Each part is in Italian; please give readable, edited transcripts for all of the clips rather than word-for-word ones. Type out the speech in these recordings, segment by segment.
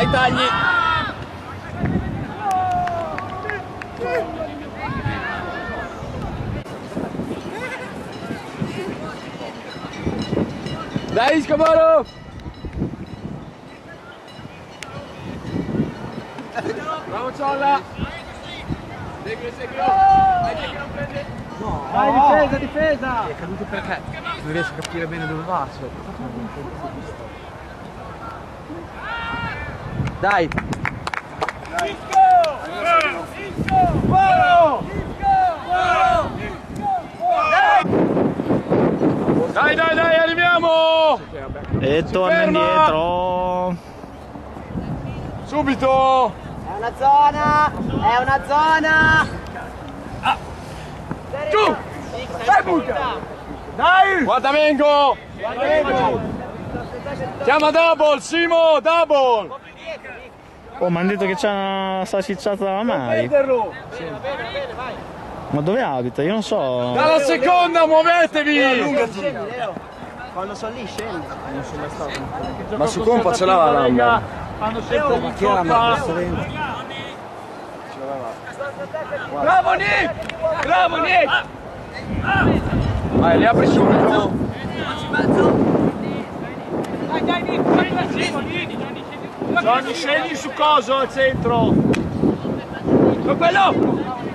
Dai, tagli! Dai, Scamoro! Bravo Ciolla! Seguilo! Dai che non prende! No! Dai, difesa! È caduto perché non riesco a capire bene dove va. Dai! Dai, arriviamo! E torna indietro! Subito! È una zona! È una zona! Giù! Dai, butta! Dai! Guarda Mengo! Chiama double, Simo, double! Oh, mi hanno detto che c'è una salsicciata dalla Mai. Ma dove abita? Io non so. Dalla seconda, muovetevi! Quando sono lì scendi. Non sono mai stato. Ma su compa ce l'ha la lamba. Hanno sempre di coppa. Bravo Nick! Bravo Nick! Vai, li apri subito! Dai, Nick! Johnny, scegli su coso al centro! Con quello!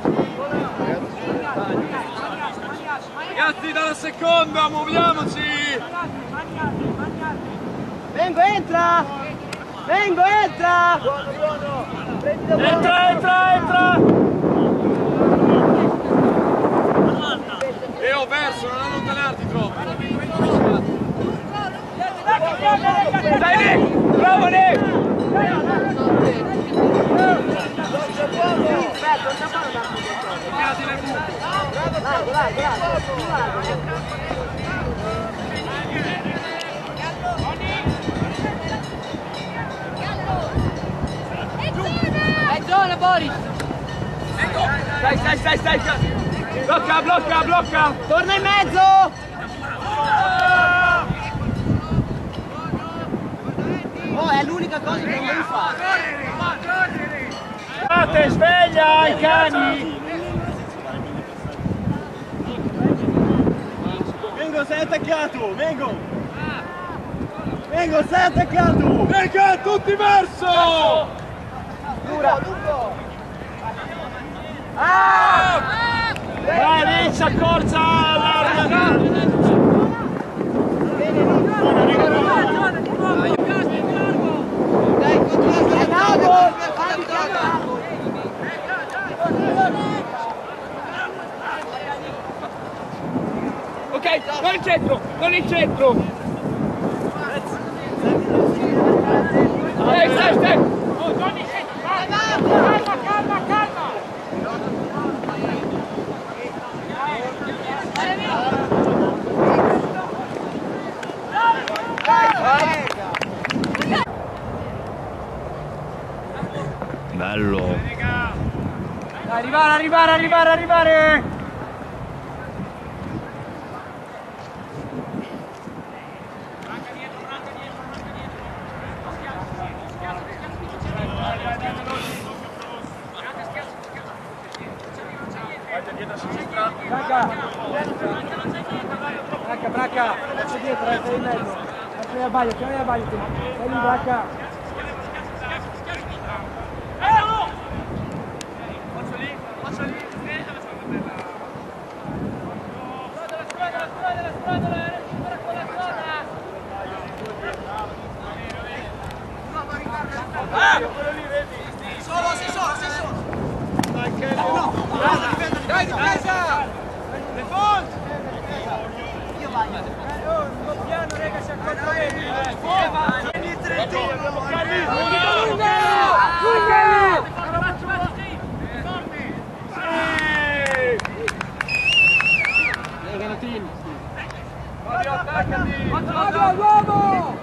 Ragazzi, dalla seconda, muoviamoci! Vengo, entra! Vengo, entra! Entra! E ho verso, non allontanarti troppo! Dai Nick! Bravo Nick! È zona, Boris! Stai! Blocca! Torna in mezzo! Oh, è l'unica cosa che non devi fare. Sveglia i cani! Vengo, sei attaccato! Vengo, sei attaccato! Venga, tutti verso! Lungo! Vai Ricci, accorcia all'area! Ok, non in centro! Stai! Oh, Johnny, calma! Bello! Dai, arrivare! Bracca! Faccio dietro, sei in mezzo! Chiamami a Baglio, sei lì, Bracca! Dai, difesa! Piano, raga, si accorge bene! Uomo!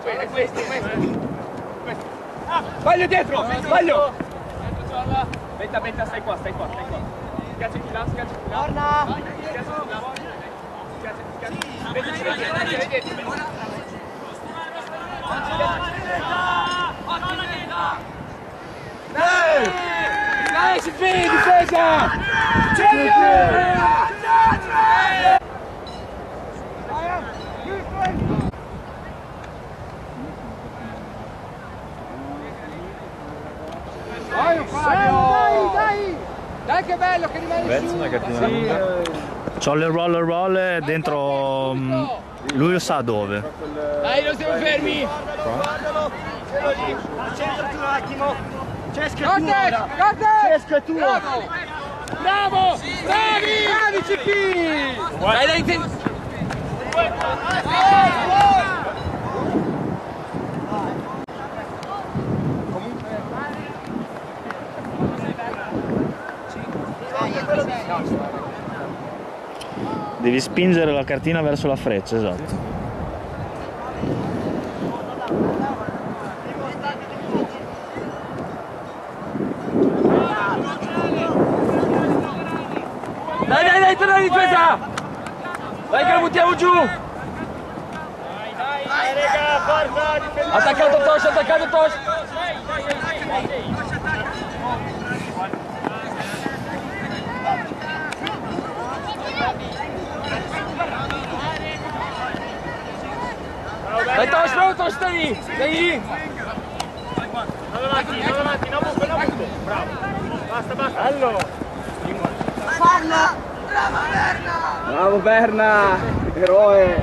questo. Sbaglio dietro, sbaglio. Aspetta, stai qua. Schiacciati là. Torna! Dai, si fini, difesa! Dai che bello che rimane su! C'ho roll dentro, lui lo sa dove. Dai, non siamo fermi! Accentrati un attimo! Cesca tu! Cesca tu! Bravo! Bravi CP! Dai, Devi spingere la cartina verso la freccia, esatto. Dai, torna in difesa! Dai che lo buttiamo giù! Dai, raga, forza! Attaccato Tosh! Dai Tosh, stai lì! Non avanti, no buco! Bravo! Basta! Allora! Bravo Berna! Eroe!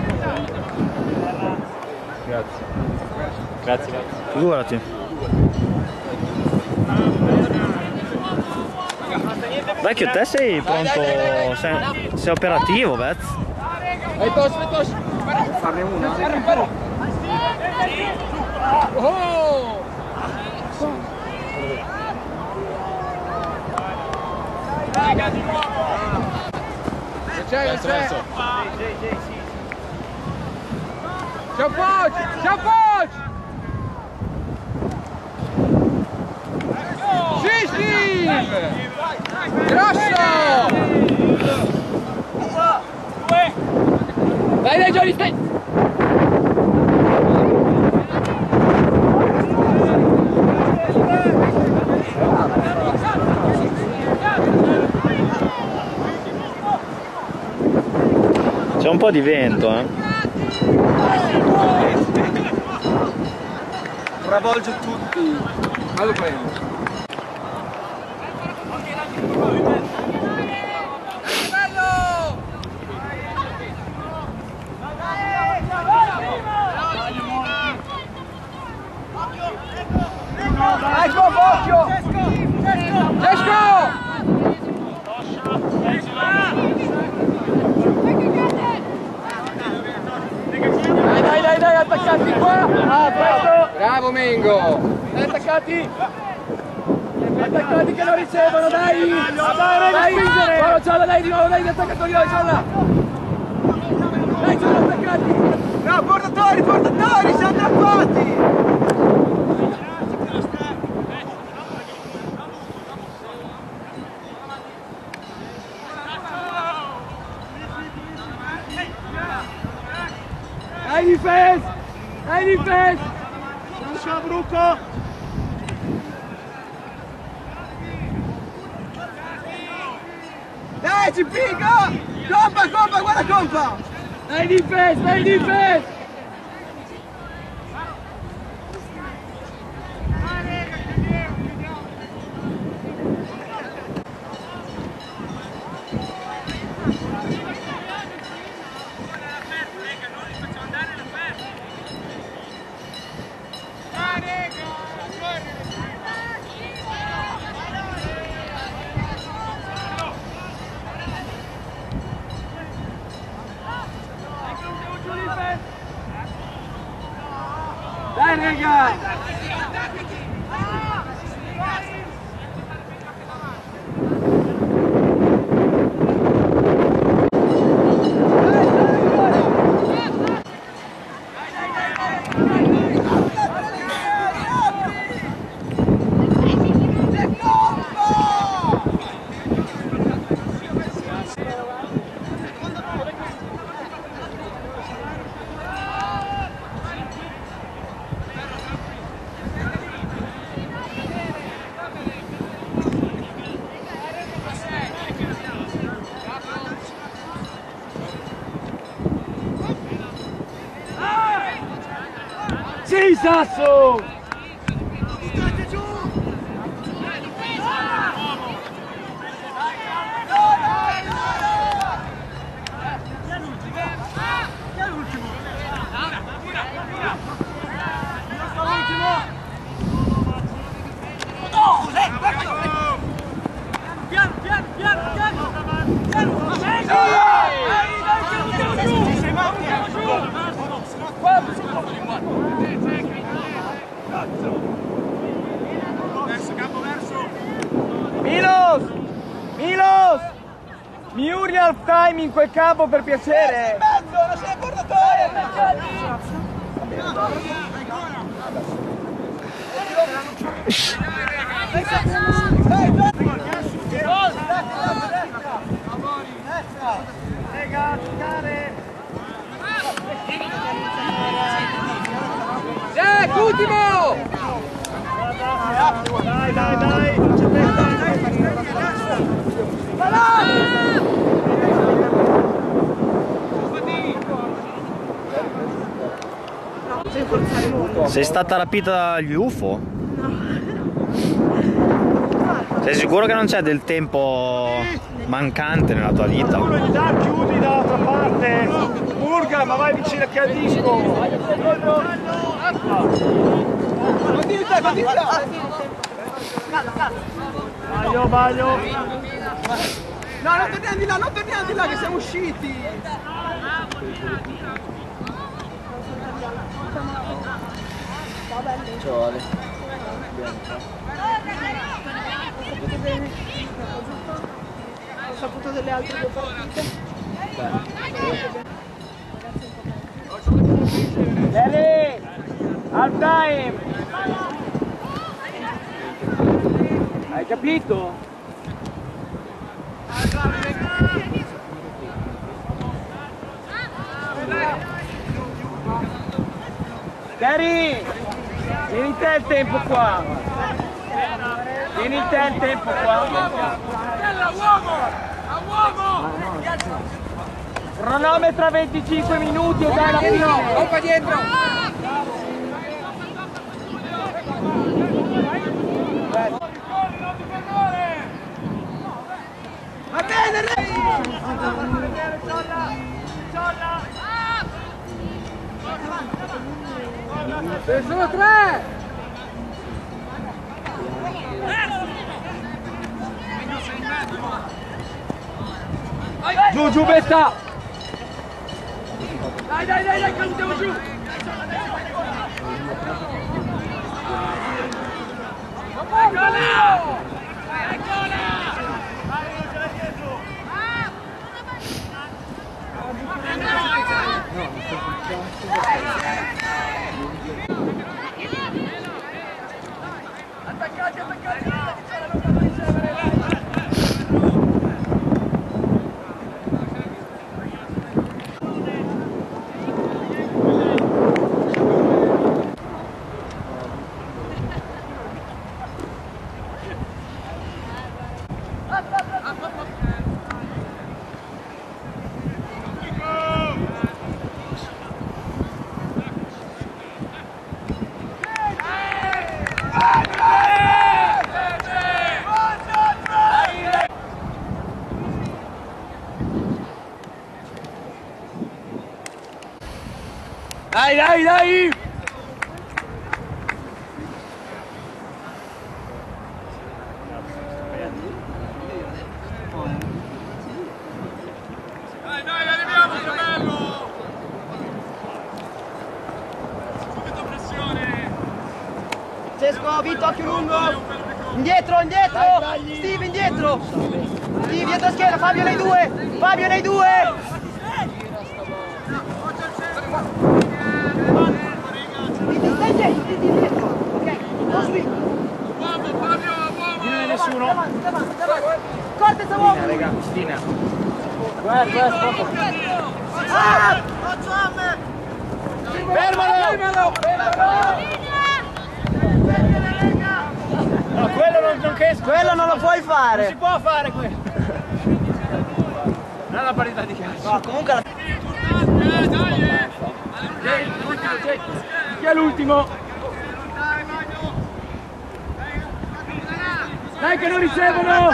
Grazie. Figurati. Vecchio, te sei pronto? Sei operativo, Vez? Dai Tosh! Farne una. Oh! Non c'è! Ciao Poch! Sì! Grosso! Dai Johnny, stai! C'è un po' di vento, Travolge tutti. Ma lo prendo. Occhio! Cesco! Dai, attaccati qua! Bravo Mengo! Dai, attaccati che lo ricevono, dai! Dai, Gialla, dai, di nuovo, dai, attaccatori, Gialla! Dai, sono attaccati! No, portatori, siamo attaccati! Dai, difesa! Ciao Bruco! Dai, ci pica! Compa, guarda compa! Dai, difesa! Dai, raga! Sasso! Milos! Miuri half time in quel campo per piacere! Non sei portatore! Jack, ultimo! Dai! Sei stata rapita dagli UFO? Sei sicuro che non c'è del tempo mancante nella tua vita? Chiudi dall'altra parte! Burga, ma vai vicino che a disco! Baglio! No, non torniamo di là che siamo usciti! Ciao Ale. Ho saputo delle altre due partite. Jerry! Half time! Hai capito? Jerry! Vieni te il tempo qua! Vieni te il tempo qua! Cronometra 25 minuti e dai la fine! Qua dietro! Va bene! Sono tre! Giù, Betta! Dai, caduto giù! Attaccati! Dai! Arriviamo, bello! Subito pressione! Cesco, Vito, occhio lungo! Indietro! Steve, indietro! Steve, dietro schiena, Fabio nei due! Non è nessuno! Corte, uomo! Raga, Cristina! Fermalo! No, quello non lo puoi fare! Non si può fare quello! Non è una partita di calcio! No, comunque Chi è l'ultimo? Dai che non ricevono!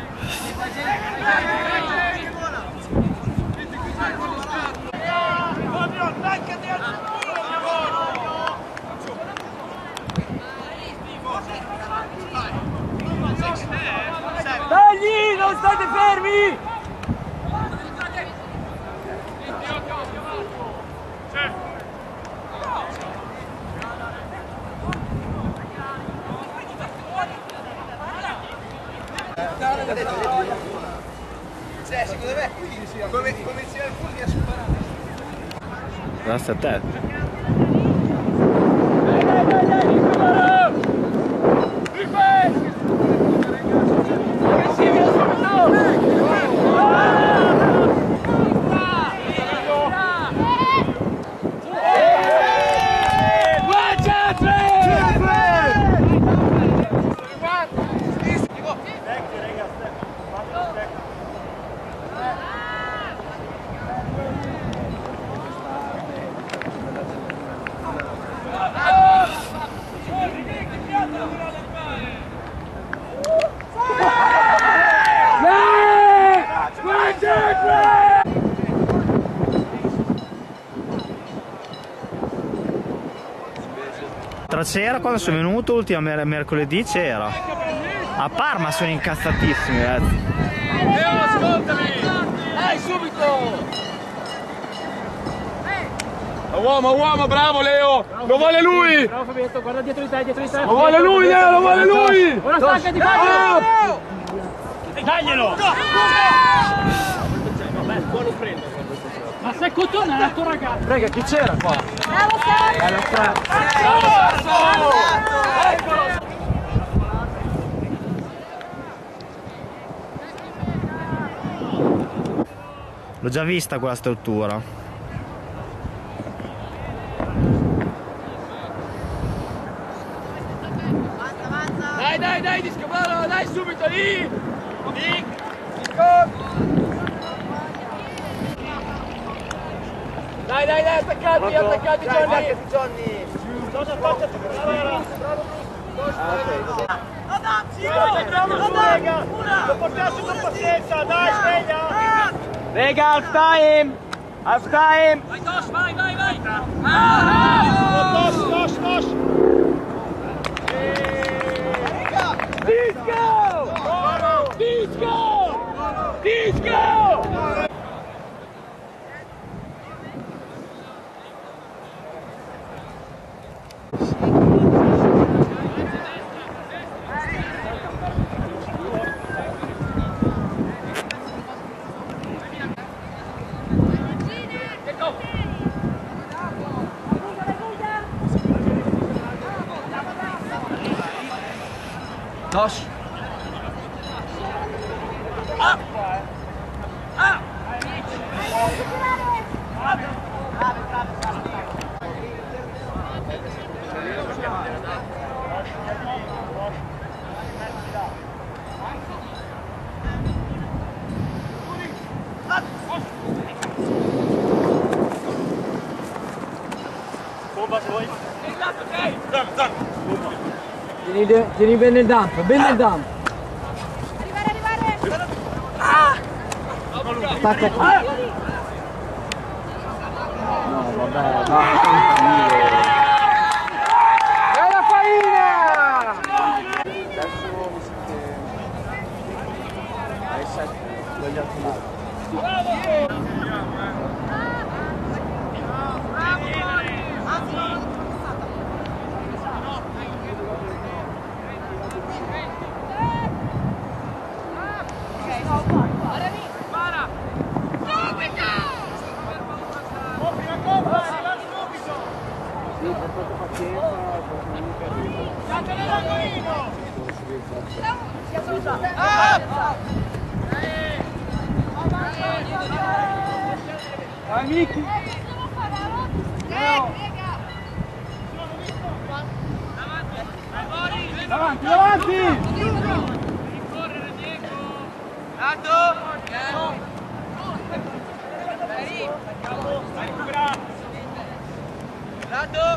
Dagli, non state fermi! Secondo me come sia il Fulvia sparare. Grazie a te. Tra c'era quando sono venuto l'ultima mercoledì c'era. A Parma sono incazzatissimi, ragazzi. Leo, ascoltami! Dai, subito! Uomo, bravo Leo! Lo vuole lui! Bravo Fabietto, guarda dietro di te, Lo vuole lui Leo, lo vuole lui! Ora staccati, Fabio! Daglielo! Ma sei contento, il tuo ragazzo! Raga, chi c'era qua? Bravo L'ho già vista quella struttura. Dai, di Scavolo, dai subito lì! Dai, attaccati Johnny! Lo portasse con pazienza, dai, sveglia! Rega, half time! Half time! Vai Tosh, vai! Tosh! Disco! Tosh. Tieni bene il dump, Arrivare! Stacca qui. No, vabbè, Bella faina! Vai Miki! Davanti!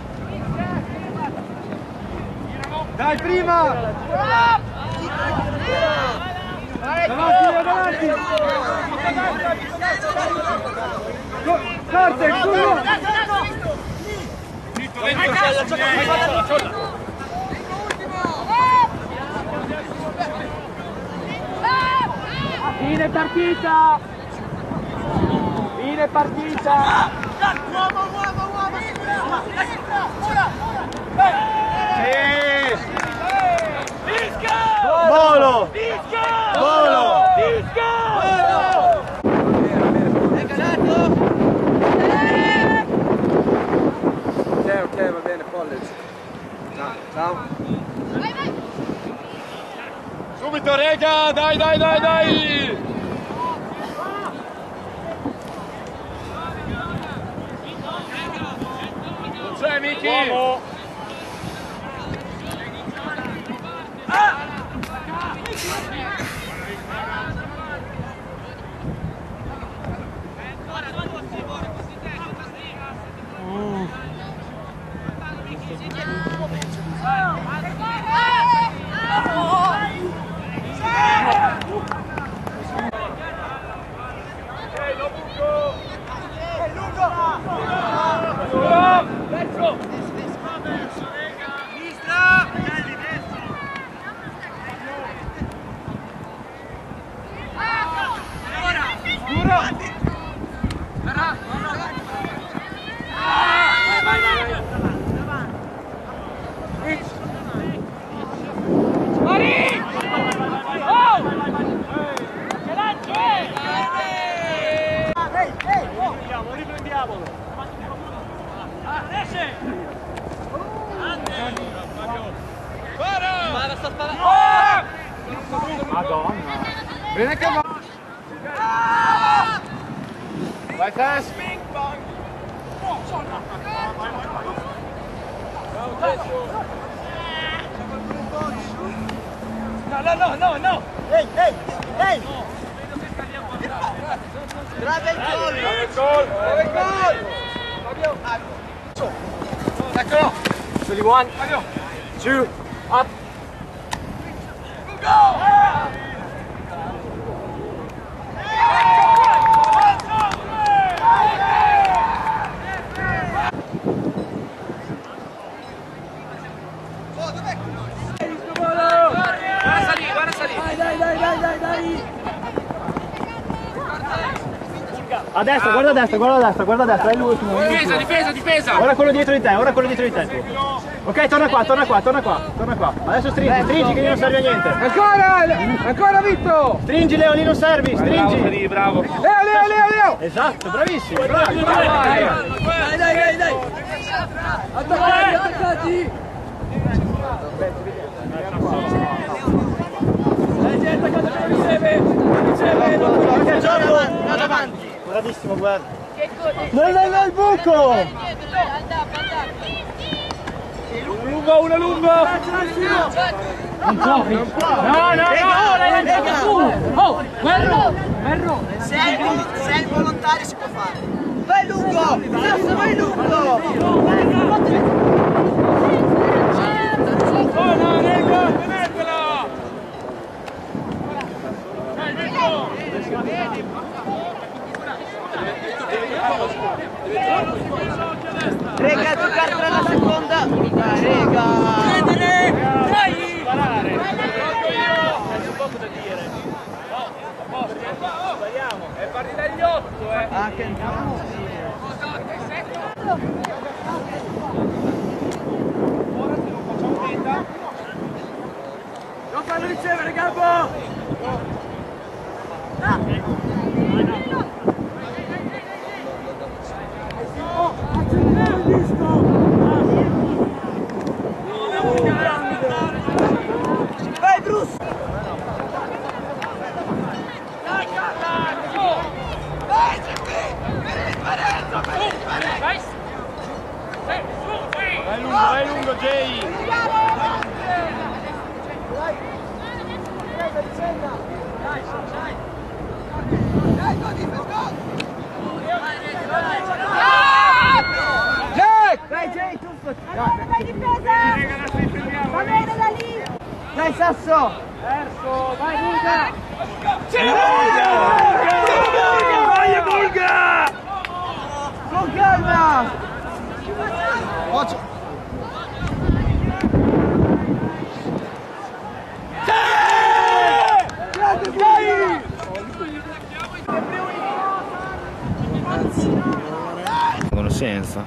Dai prima! Davanti! Forza, il culo! Fine partita! Fine partita! Sì! Volo! Volo! Ok, va bene, college. Ciao. Subito, Rega, dai! Non c'è, Miki! Bene che va. Vai fast. No! Ehi! Grave il gol! Eccolo. 21, 2, up! A destra, guarda a destra, è l'ultimo. Difesa! Ora quello dietro di te, Ok, torna qua. Adesso stringi che lì non serve a niente. Ancora Vitto! Stringi Leo, lì non servi, stringi. Bravo! Leo! Esatto, bravissimo, bravi. Dai! Attaccati! Guarda gioco! Bravissimo, guarda. No, il buco! Una lunga! Non può! No, l'hai lanciato tu! Oh, Guerro! Se è il volontario si può fare! Vai lungo! Vai lungo! Rega, giocare tra la seconda! Rega! Dai! Parare! C'è poco da dire! No, a posto! Spariamo! È partita agli 8, Anche no! Non fanno ricevere, Gabbo! Vai Bruce! Vai lungo, Jay! Vai Jay, tu! Vai difesa! Va bene da lì! Dai Sasso! Marco, vai Bulga! Vai Bulga! Con calma! Conoscenza.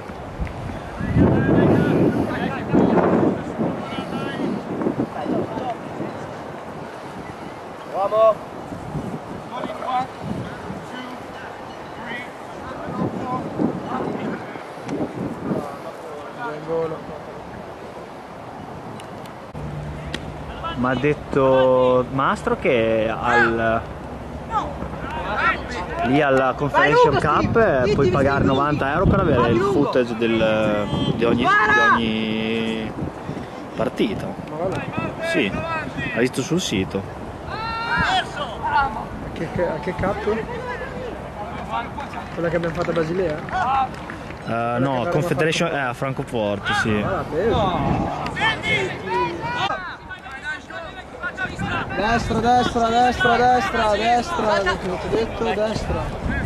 Bravo! Ma ha detto Mastro che lì alla Confederation Cup puoi pagare 90 euro per avere il footage di ogni partita. Sì, ha visto sul sito. A che cup? Quella che abbiamo fatto a Basilea? No, Confederation a Francoforte, sì. Destra, destra, destra, destra, destra, che ti ho detto, destra.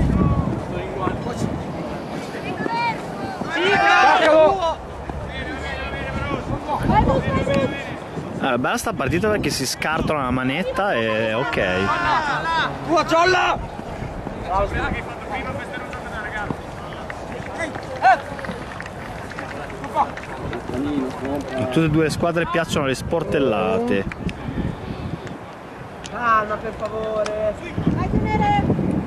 Bella sta partita perché si scartola la manetta e ok. Tua ciolla! Tutte e due le squadre piacciono le sportellate. Calma per favore! Vai tenere!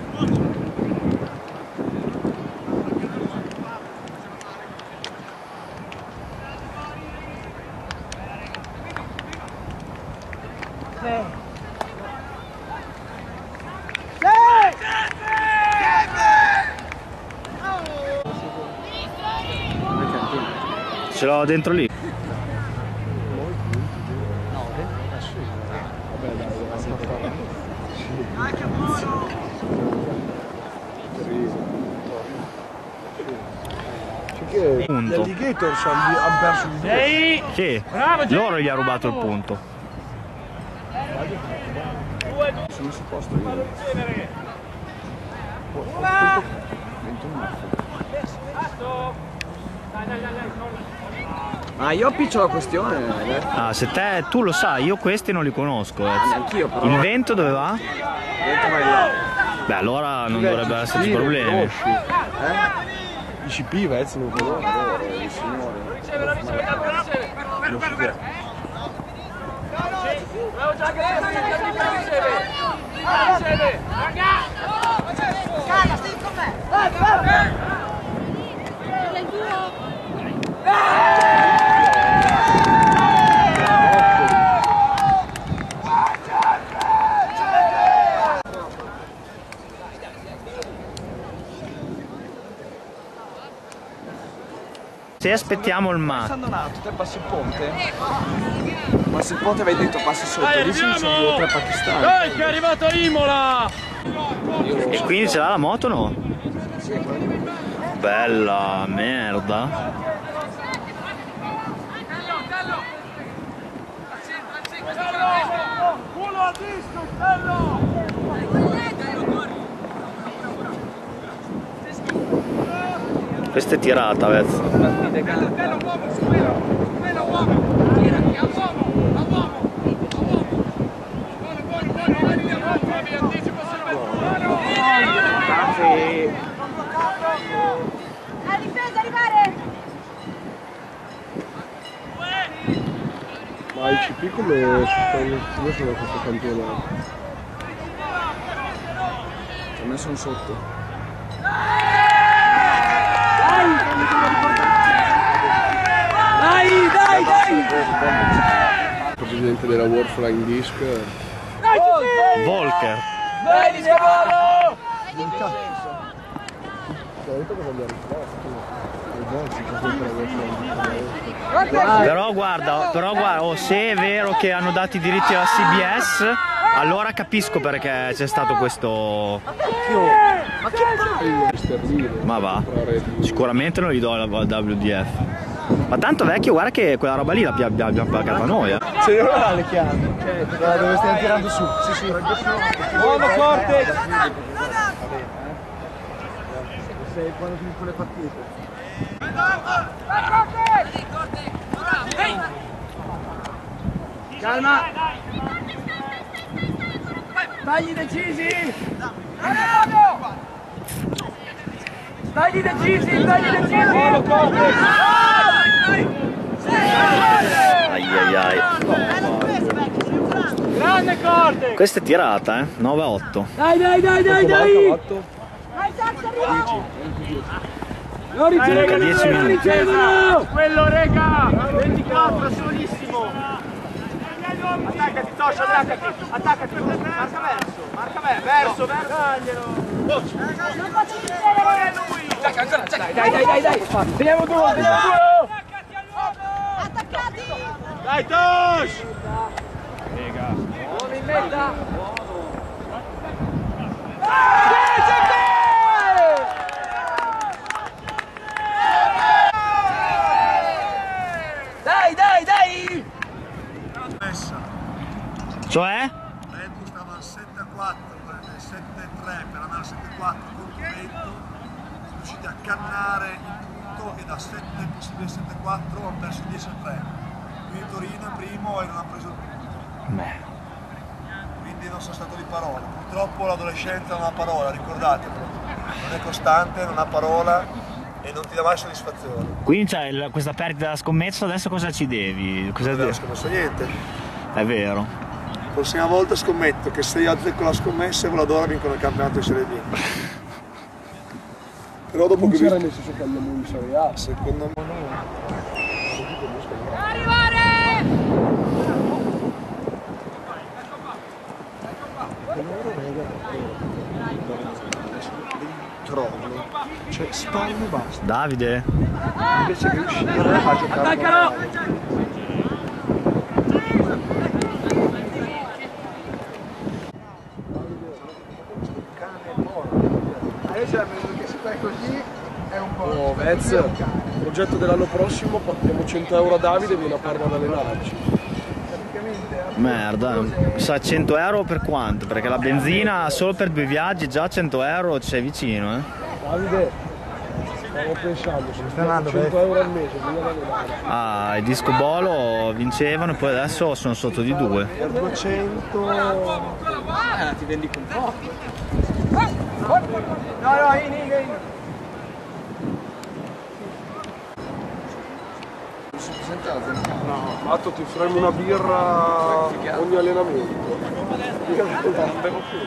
Ce l'ho dentro lì. Gli alligator hanno perso il Ehi! Sì, Bravo, loro gli ha rubato il punto. sono supposto io. Ah, io appiccio la questione. Ah, se tu lo sai, io questi non li conosco. Neanch'io però. Il vento dove va? Dentro vai là. Beh, allora non dovrebbe esserci problemi. I CP Vez non conosco, il signore. Bravo Giacomo, riceve! Calla, stai con me! Vai! Il tuo! Se aspettiamo il ma. Quando nato, te passi il ponte? Passi il ponte, vai dentro, passi sotto. Lì ci sono 2 o 3 pakistani. Dai, che è arrivato Imola! E quindi ce l'ha la moto o no? Bella merda. Culo a disco, bello! Questa è tirata, Vez. La difesa, arrivare! Ma i CP come sono questo campionato? A me sono sotto. Il presidente della World Flying Disc. Volker. Dai, di cavallo! Però guarda, oh, se è vero che hanno dato i diritti alla CBS, allora capisco perché c'è stato questo. Ma che palle! Ma va, sicuramente non gli do la WDF. Ma tanto vecchio, guarda che quella roba lì l'abbiamo pagata noi, eh. Se non ha le chiavi. Dove stiamo tirando su? Sì, sì. Buono Corte! Sei quando finiscono le partite. Calma! Tagli decisi! Tagli decisi! Tagli decisi! Buono Corte! Ai ai ai. Grande Corte! Questa è tirata, 9-8. Dai! Non Circa 10 minuti. Quello rega! 24 solissimo! Attaccati Toscio, attaccati! Marca verso! Daglielo! Non posso chiudere! Dai! Teniamo due! Attaccati! Dai Tosh! Uomo in mezza! Dai! Cioè? Vento stava al 7-4, 7-3 per andare al 7-4 contro vento, siamo riusciti a cannare il punto e da 7 possibile 7-4 hanno perso 10-3. Quindi Torino è primo e non ha preso il punto. Quindi non sono stato di parola. Purtroppo l'adolescenza non ha parola, ricordatevelo. Non è costante, non ha parola e non ti dà mai soddisfazione. Quindi c'è questa perdita della scommessa, adesso cosa ci devi? Cosa Non ho scommesso niente. È vero. La prossima volta scommetto che se io azzecco la scommessa Voladora vincono il campionato di Serie B. Però dopo che C'era messo su Cagliamone in Serie A. secondo me trono, cioè spalle e basta. Davide? Invece che uscire a giocare. Attaccalo! Che si fa così è un po'. Oh, Vez, progetto dell'anno prossimo, diamo 100 euro a Davide e viene a Parma ad allenarci. Merda, sa 100 euro per quanto? Perché la benzina solo per 2 viaggi già 100 euro c'è vicino, Davide, stiamo pensando, se stiamo 100 euro al mese, vieni ad allenarci. Ah, il disco bolo vincevano e poi adesso sono sotto di 2. Per 200. Ti vendi con poco! No, in! No, Matto, ti faremo una birra ogni allenamento. Io non bevo più,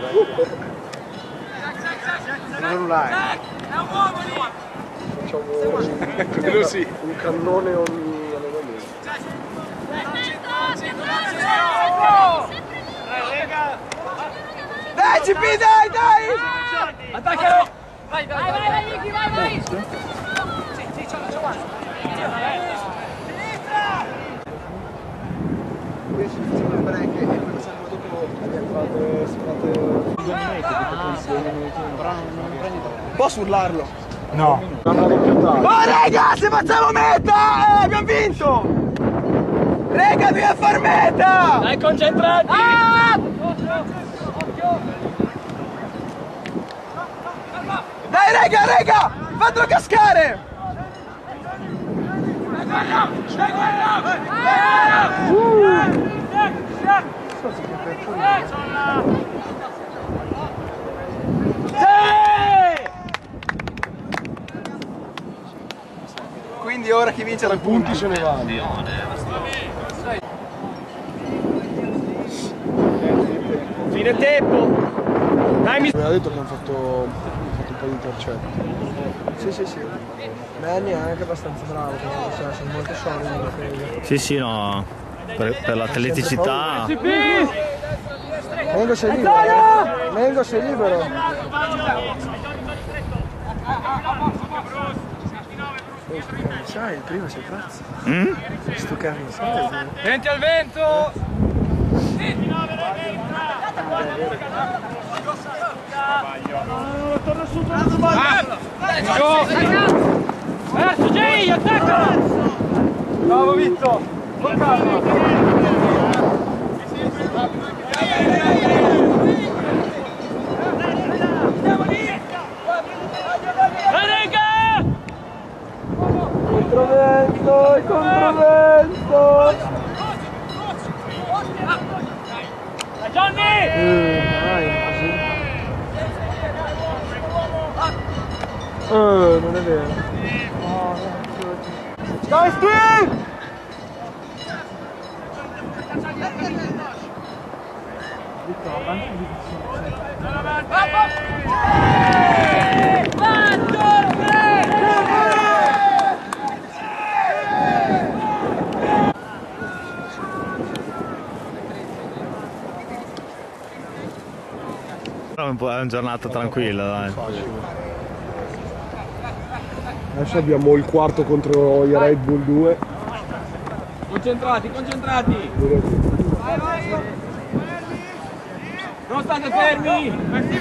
dai. Non l'hai. Facciamo un cannone ogni allenamento. Dai CP, dai! Attaccalo! Vai, Vicky, vai! Sì, Posso urlarlo? No. Oh raga, se facciamo meta! Abbiamo vinto! Raga, dobbiamo far meta! Dai, concentrati! Dai raga! Fatelo cascare! Quindi ora chi vince 3 punti se ne vanno. Fine tempo! Dai, Mi ha detto che hanno fatto un po' di intercetti. Sì. Manny è anche abbastanza bravo, sono molto solidi. Sì, no, per l'atleticità. Mengo sei libero. Mengo sei libero. Sai, il primo sei pazzo. Sto carino, sai? Venti al vento! Torna su! Verso Jay, attacca! Bravo Vitto! Con calma! Controvento, il controvento! Johnny! Non è vero. Dai, Steve! È una giornata tranquilla, dai. Adesso abbiamo il quarto contro i Red Bull 2. Concentrati, concentrati! Non state fermi!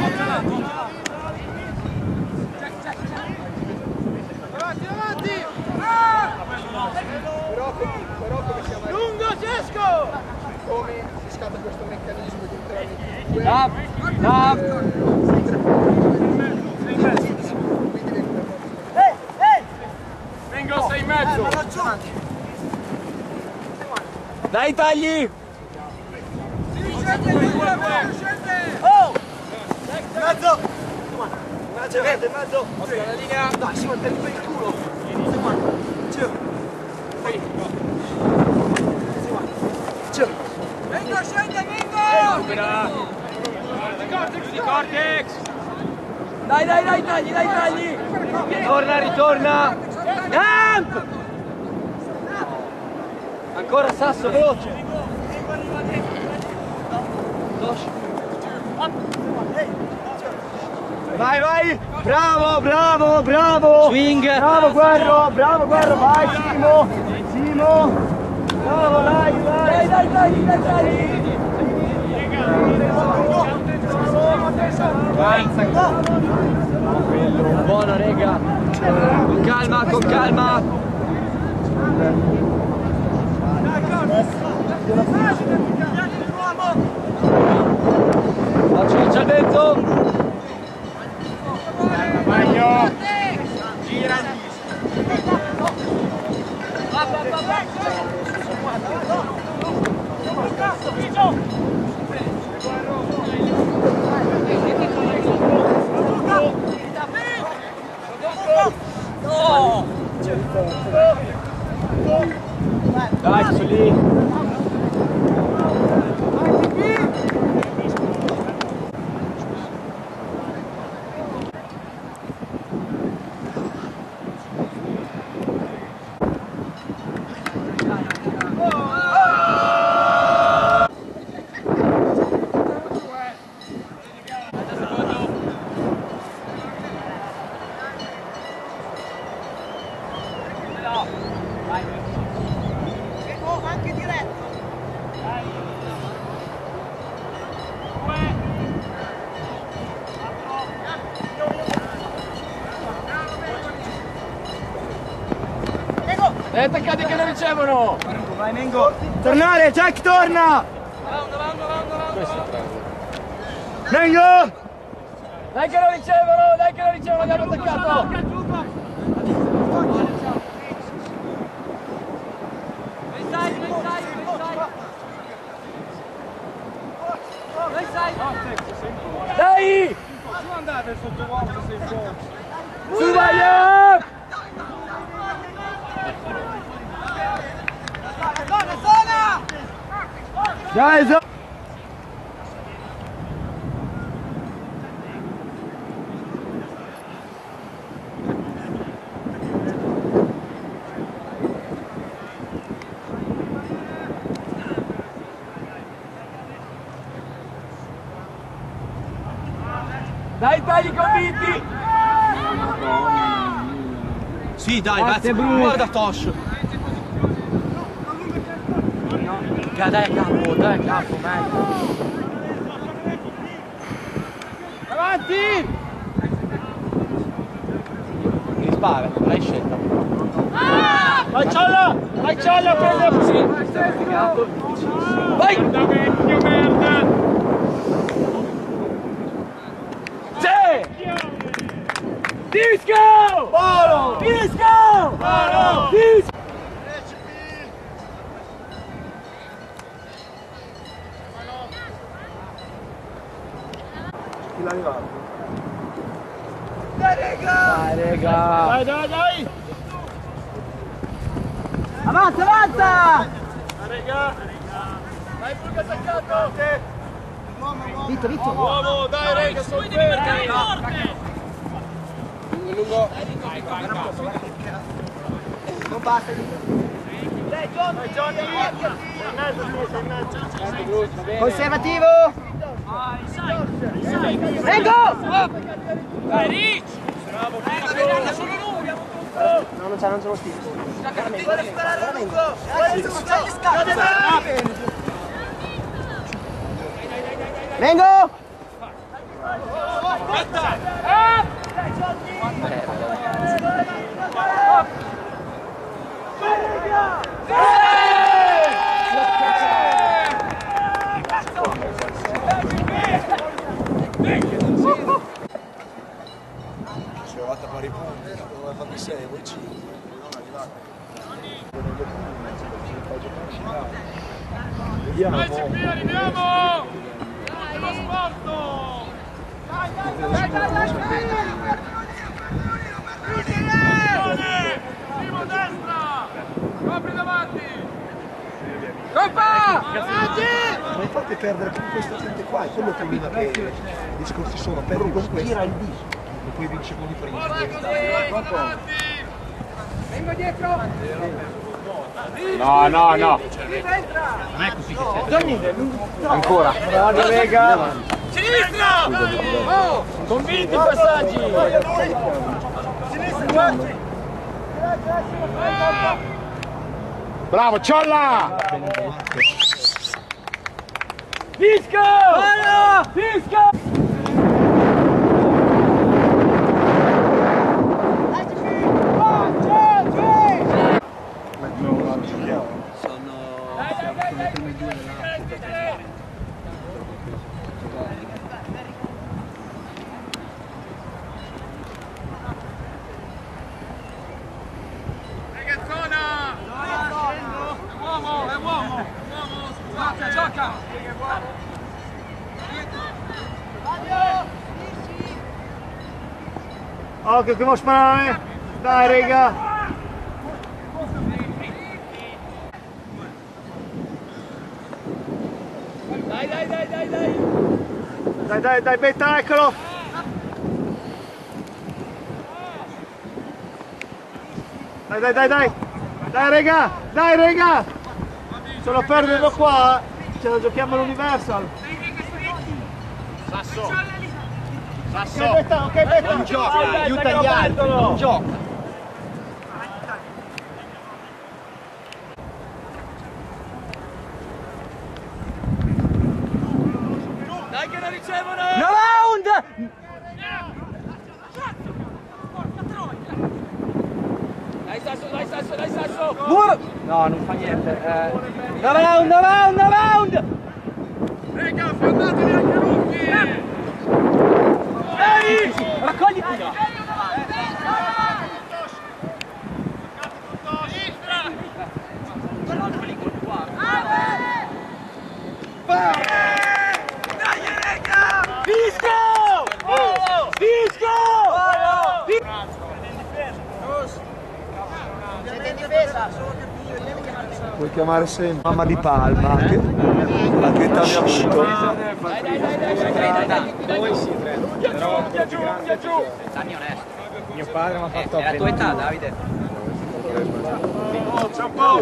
Lungo Cesco! Come si scatta questo meccanismo di interamente? Vengo, sei in mezzo! Dai tagli! Oh! Mezzo! Mezzo! Oscar, la linea! Dai, si mette per il culo! Vengo, scende, vengo! Di Cortex! Dai, tagli, tagli! Ritorna! Camp! Ancora Sasso, veloce! Vai! Bravo! Swing! Bravo Guerro, vai Simo! Bravo, dai! Vai! Buona rega! Con calma! Faccia dentro! Bagno! Gira! Dai, su lì! Anche diretto! Attaccati che lo ricevono! Vai Mengo! Tornare, Jack torna! Mengo! Dai che lo ricevono, abbiamo attaccato! Dai! Su andate sotto uomo se sei fuori. Su vai! Zona! Dai, dai, tagli convinti! Sì, dai, grazie, guarda Tosh! Dai capo, meglio! Avanti! Mi spara, l'hai scelta. Vai Ciolla a prendere così. Vai! Vecchio merda! Sì! Disco! Polo! Disco! Polo! Disco! Chi l'ha arrivato? Dai, rega! Dai! Avanza, avanza! Dai, pure attaccato! Vito! Uomo, dai, rega, sono fermi! Lungo. Non basta, Dai Johnny! conservativo! Vengo! Dai, Rich! No, non c'è lo stile. Vengo! Si è arrivata a pari punti, dove ha fatto 6, voi 5, non arrivate. Dai, CP, arriviamo! Dello sporto! Primo destra! Copri davanti! Coppa! Davanti! Ma infatti perdere con questa gente qua è quello il problema che i discorsi sono, perdi con questo. Tira il disco. E poi vince con i primi. Vengo dietro! No. Non è così che Ancora. Bravo Rega. Sinistra! Oh, convinti i passaggi. Bravo Ciolla! Disco! Disco! Ragazzona! È uomo! Scusate, gioca! Occhio che vuoi sparare! Dai Rega! Dai, Betta, eccolo! Dai! Dai Rega! Se lo perdono qua, ce la giochiamo all'Universal! Sasso! Ok, Betta! Non gioca, aiuta gli altri, non gioca! Dai che la ricevono! No round! Dai Sasso! No, non fa niente. No round! Rega, affondatevi anche lunghi! Ehi! Raccogli! Siete in difesa! Puoi chiamare sempre mamma di Palma, che età abbiamo avuto? Danni onesto. Mio padre mi ha fatto È la tua età, Davide. C'è un po'!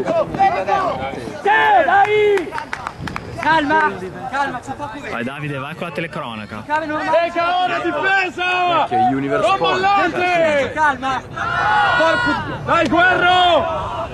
Dai! Calma, c'è poco Vai Davide, vai con la telecronaca. Rega, ora difesa! Non mollate! Calma! Dai, Guerro!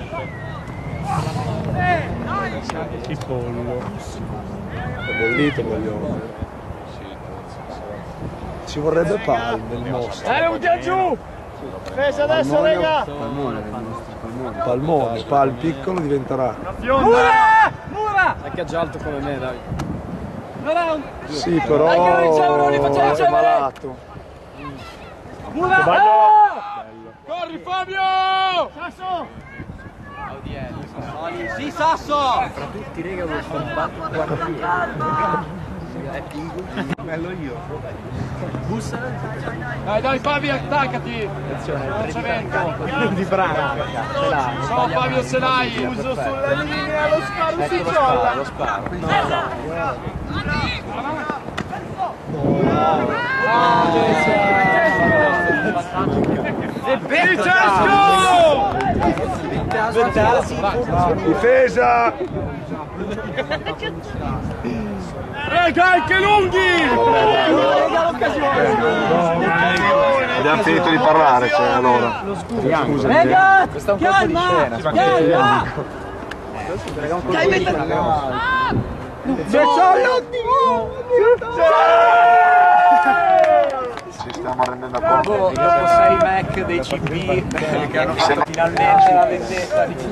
Il pollo. È bollito voglio. Ci vorrebbe Palma il mostro. Un giù! Difesa adesso, Rega! Palmone, Pal piccolo diventerà. Mura! Mura! È che è già alto come me, dai. Sì, però Dai, che non ricevono, li facciamo è ricevere! malato. Mura! Corri Fabio! Sasso! Sì, Sasso! Tra tutti, rega, devo fare un batto bello io. Bussa. Dai Fabio, attaccati! Non c'è vento! Di bravo. Ciao Fabio, se l'hai! Uso sulla linea, lo sparo si gioca. Lo sparo. Difesa! Rega, anche lunghi! Abbiamo finito di parlare, cioè, allora. Scusa. Rega! Questo è un colpo di scena. Calma! Ci stiamo rendendo conto. Dopo 6 Mac dei CP che hanno fatto finalmente la vendetta di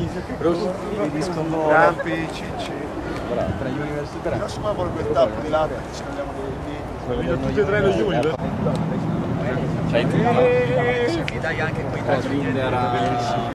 Campi, Cicci. Tra gli universitari. Io sono quel tappo di latte, ci andiamo tutti e tre lo giugno. E dai anche quei